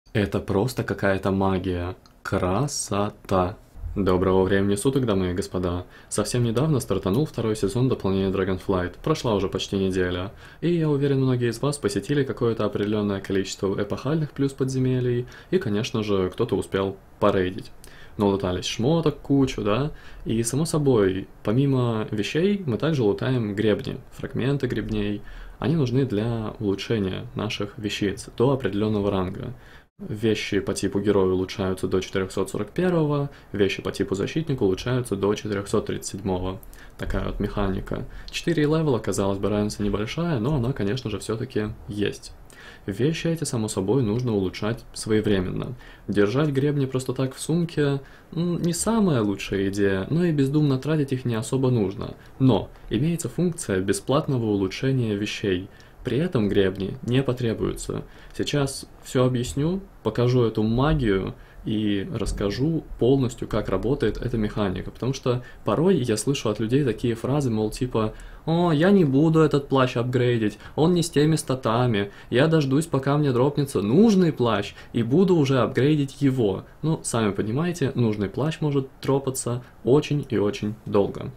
Это просто какая-то магия. Красота. Доброго времени суток, дамы и господа. Совсем недавно стартанул второй сезон дополнения Dragonflight. Прошла уже почти неделя. И я уверен, многие из вас посетили какое-то определенное количество эпохальных плюс подземелий. И, конечно же, кто-то успел порейдить. Но лутались шмоток кучу, да? И, само собой, помимо вещей, мы также лутаем гребни, фрагменты гребней. Они нужны для улучшения наших вещиц до определенного ранга. Вещи по типу героя улучшаются до 441, вещи по типу защитника улучшаются до 437. Такая вот механика. 4 левела, казалось бы, разница небольшая, но она, конечно же, все-таки есть. Вещи эти, само собой, нужно улучшать своевременно. Держать гребни просто так в сумке не самая лучшая идея, но и бездумно тратить их не особо нужно. Но имеется функция бесплатного улучшения вещей. При этом гребни не потребуются. Сейчас все объясню, покажу эту магию и расскажу полностью, как работает эта механика. Потому что порой я слышу от людей такие фразы, мол, типа «О, я не буду этот плащ апгрейдить, он не с теми статами, я дождусь, пока мне дропнется нужный плащ, и буду уже апгрейдить его». Ну, сами понимаете, нужный плащ может дропаться очень и очень долго.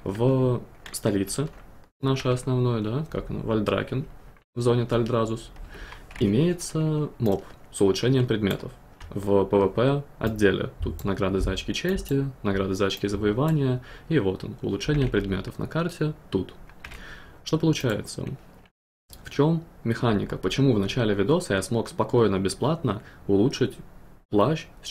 В столице нашей основной, да, как оно, Вальдракен, в зоне Тальдразус, имеется моб с улучшением предметов. В PvP отделе. Тут награды за очки чести, награды за очки завоевания, и вот он, улучшение предметов на карте тут. Что получается? В чем механика? Почему в начале видоса я смог спокойно, бесплатно улучшить плащ с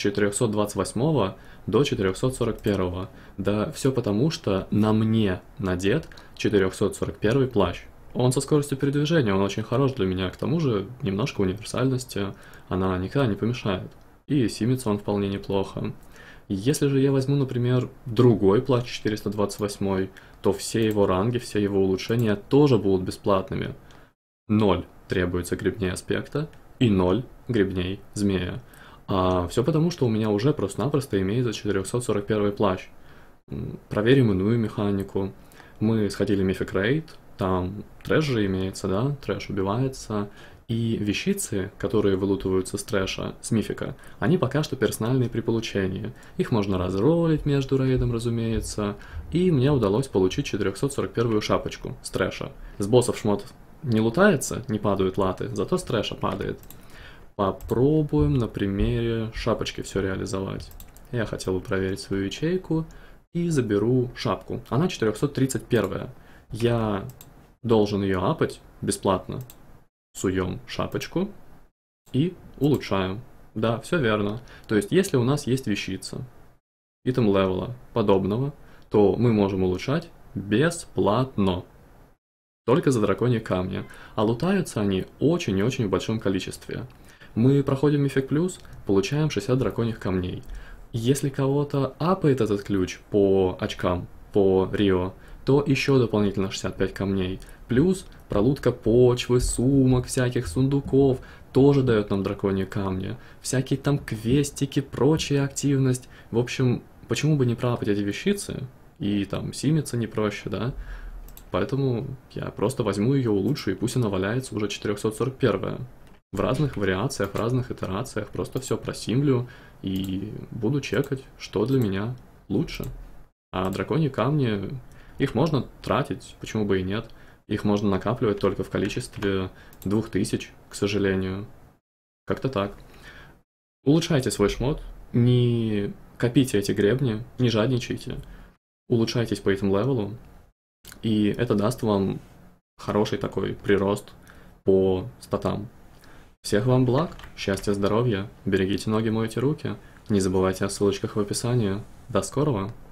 428 до 441? Да все потому, что на мне надет 441 плащ. Он со скоростью передвижения, он очень хорош для меня, к тому же немножко универсальности, она никогда не помешает. И симится он вполне неплохо. Если же я возьму, например, другой плащ 428, то все его ранги, все его улучшения тоже будут бесплатными. 0 требуется гребней аспекта и 0 гребней змея. А все потому, что у меня уже просто-напросто имеется 441 плащ. Проверим иную механику. Мы сходили в Мифик Рейд, там трэш же имеется, да, трэш убивается, и вещицы, которые вылутываются с трэша, с мифика, они пока что персональные при получении. Их можно разролить между рейдом, разумеется, и мне удалось получить 441 шапочку с трэша. С боссов шмот не лутается, не падают латы, зато с трэша падает. Попробуем на примере шапочки все реализовать. Я хотел бы проверить свою ячейку и заберу шапку. Она 431. Я должен ее апать бесплатно. Суем шапочку и улучшаем. Да, все верно. То есть, если у нас есть вещица, итем левела подобного, то мы можем улучшать бесплатно. Только за драконьи камни. А лутаются они очень и очень в большом количестве. Мы проходим Мифик Плюс, получаем 60 драконьих камней. Если кого-то апает этот ключ по очкам, по Рио, то еще дополнительно 65 камней. Плюс пролутка почвы, сумок, всяких сундуков тоже дает нам драконьи камни. Всякие там квестики, прочая активность. В общем, почему бы не проапать эти вещицы? И там симиться не проще, да? Поэтому я просто возьму ее, улучшу, и пусть она валяется уже 441. В разных вариациях, в разных итерациях просто все просимлю и буду чекать, что для меня лучше. А драконьи камни, их можно тратить, почему бы и нет. Их можно накапливать только в количестве 2000, к сожалению. Как-то так. Улучшайте свой шмот, не копите эти гребни, не жадничайте. Улучшайтесь по этим левелу, и это даст вам хороший такой прирост по статам. Всех вам благ, счастья, здоровья, берегите ноги, мойте руки. Не забывайте о ссылочках в описании. До скорого!